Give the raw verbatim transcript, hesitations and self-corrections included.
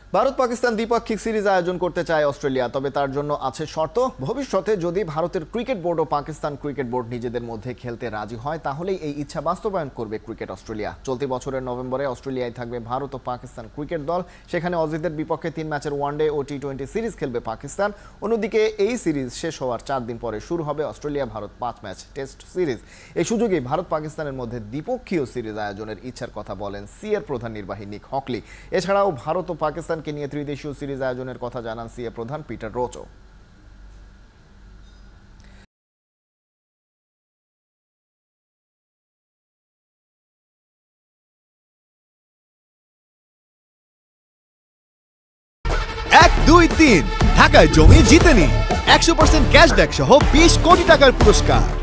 ভারত পাকিস্তান দ্বিপাক্ষিক সিরিজ আয়োজন করতে চায় অস্ট্রেলিয়া, তবে তার জন্য আছে শর্ত। ভবিষ্যতে যদি ভারতের ক্রিকেট বোর্ড ও পাকিস্তান ক্রিকেট বোর্ড নিজেদের মধ্যে খেলতে রাজি হয় তাহলেই এই ইচ্ছা বাস্তবায়ন করবে ক্রিকেট অস্ট্রেলিয়া। চলতি বছরের নভেম্বরে অস্ট্রেলিয়ায় থাকবে ভারত ও পাকিস্তান ক্রিকেট দল। সেখানে অজিদের বিপক্ষে তিন ম্যাচের ওয়ানডে ও টি টোয়েন্টি সিরিজ খেলবে পাকিস্তান। অন্যদিকে এই সিরিজ শেষ হওয়ার চার দিন পরে শুরু হবে অস্ট্রেলিয়া ভারত পাঁচ ম্যাচ টেস্ট সিরিজ। এই সুযোগে ভারত পাকিস্তানের মধ্যে দ্বিপক্ষীয় সিরিজ আয়োজনের ইচ্ছার কথা বলেন সিএর প্রধান নির্বাহী নিক হকলি। এছাড়াও ভারত ও পাকিস্তানকে নিয়ে ত্রিদেশীয় সিরিজ আয়োজনের কথা জানান সিএ প্রধান পিটার রোচো। এক দুই তিন ঢাকায় জমি জিতে নিন একশো পার্সেন্ট ক্যাশব্যাক সহ বিশ কোটি টাকার পুরস্কার।